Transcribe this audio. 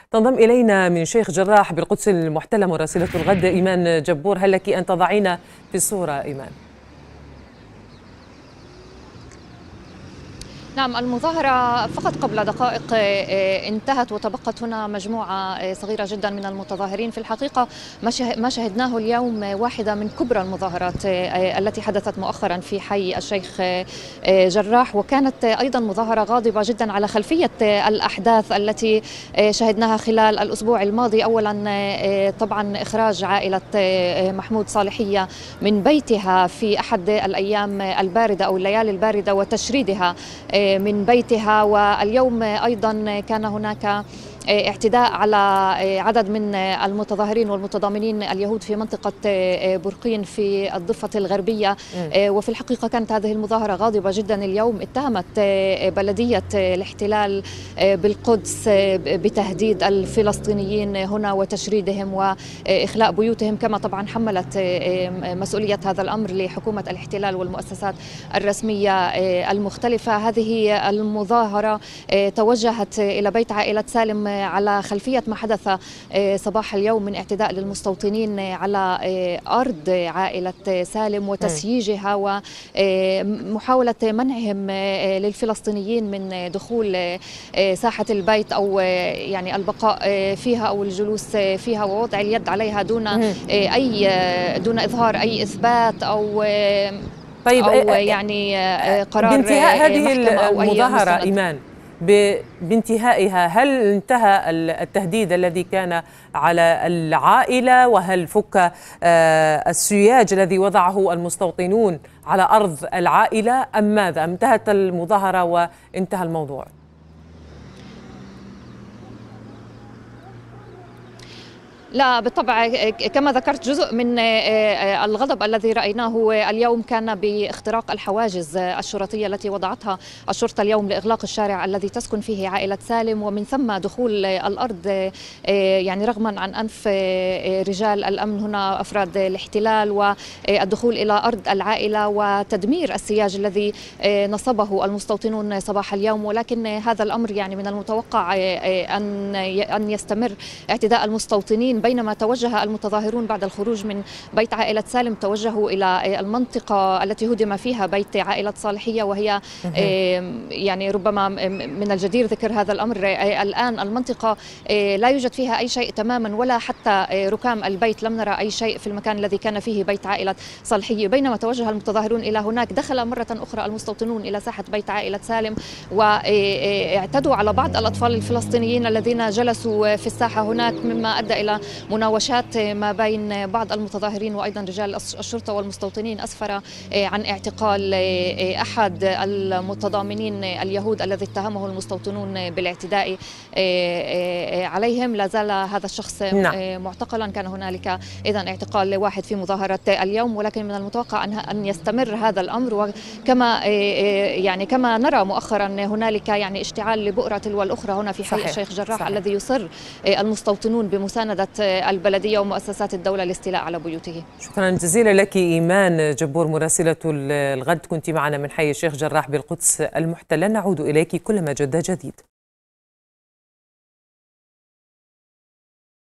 تنضم إلينا من شيخ جراح بالقدس المحتلة مراسلة الغد إيمان جبور. هل لك أن تضعينا في الصورة إيمان؟ نعم، المظاهرة فقط قبل دقائق انتهت وتبقت هنا مجموعة صغيرة جدا من المتظاهرين. في الحقيقة ما شهدناه اليوم واحدة من كبرى المظاهرات التي حدثت مؤخرا في حي الشيخ جراح، وكانت أيضا مظاهرة غاضبة جدا على خلفية الأحداث التي شهدناها خلال الأسبوع الماضي. أولا طبعا إخراج عائلة محمود صالحية من بيتها في أحد الأيام الباردة أو الليالي الباردة وتشريدها من بيتها، واليوم أيضا كان هناك اعتداء على عدد من المتظاهرين والمتضامنين اليهود في منطقة برقين في الضفة الغربية. وفي الحقيقة كانت هذه المظاهرة غاضبة جدا اليوم. اتهمت بلدية الاحتلال بالقدس بتهديد الفلسطينيين هنا وتشريدهم وإخلاء بيوتهم، كما طبعا حملت مسؤولية هذا الأمر لحكومة الاحتلال والمؤسسات الرسمية المختلفة. هذه المظاهرة توجهت إلى بيت عائلة سالم على خلفية ما حدث صباح اليوم من اعتداء للمستوطنين على أرض عائلة سالم وتسييجها ومحاولة منعهم للفلسطينيين من دخول ساحة البيت أو يعني البقاء فيها أو الجلوس فيها ووضع اليد عليها دون إظهار أي إثبات أو طيب أو يعني قرار بانتهاء هذه أو أي المظاهرة مستند. إيمان، بانتهائها هل انتهى التهديد الذي كان على العائلة؟ وهل فك السياج الذي وضعه المستوطنون على أرض العائلة أم ماذا؟ انتهت المظاهرة وانتهى الموضوع؟ لا بالطبع، كما ذكرت جزء من الغضب الذي رأيناه اليوم كان باختراق الحواجز الشرطية التي وضعتها الشرطة اليوم لإغلاق الشارع الذي تسكن فيه عائلة سالم، ومن ثم دخول الأرض يعني رغما عن أنف رجال الأمن هنا أفراد الاحتلال، والدخول إلى أرض العائلة وتدمير السياج الذي نصبه المستوطنون صباح اليوم. ولكن هذا الأمر يعني من المتوقع أن يستمر اعتداء المستوطنين. بينما توجه المتظاهرون بعد الخروج من بيت عائلة سالم توجهوا إلى المنطقة التي هدم فيها بيت عائلة صالحية، وهي يعني ربما من الجدير ذكر هذا الأمر. الآن المنطقة لا يوجد فيها أي شيء تماما، ولا حتى ركام البيت، لم نرى أي شيء في المكان الذي كان فيه بيت عائلة صالحية. بينما توجه المتظاهرون إلى هناك، دخل مرة أخرى المستوطنون إلى ساحة بيت عائلة سالم واعتدوا على بعض الأطفال الفلسطينيين الذين جلسوا في الساحة هناك، مما أدى إلى مناوشات ما بين بعض المتظاهرين وأيضا رجال الشرطة والمستوطنين، أسفر عن اعتقال أحد المتضامنين اليهود الذي اتهمه المستوطنون بالاعتداء عليهم. لا زال هذا الشخص معتقلا. كان هنالك إذن اعتقال واحد في مظاهرة اليوم، ولكن من المتوقع أن يستمر هذا الأمر. وكما يعني كما نرى مؤخرا هنالك يعني اشتعال لبؤرة تلو الأخرى هنا في حي الشيخ جراح، الذي يصر المستوطنون بمساندة البلدية ومؤسسات الدولة الاستيلاء على بيوته. شكرا جزيلا لك إيمان جبور مراسلة الغد، كنت معنا من حي الشيخ جراح بالقدس المحتلة. نعود إليك كلما جد جديد.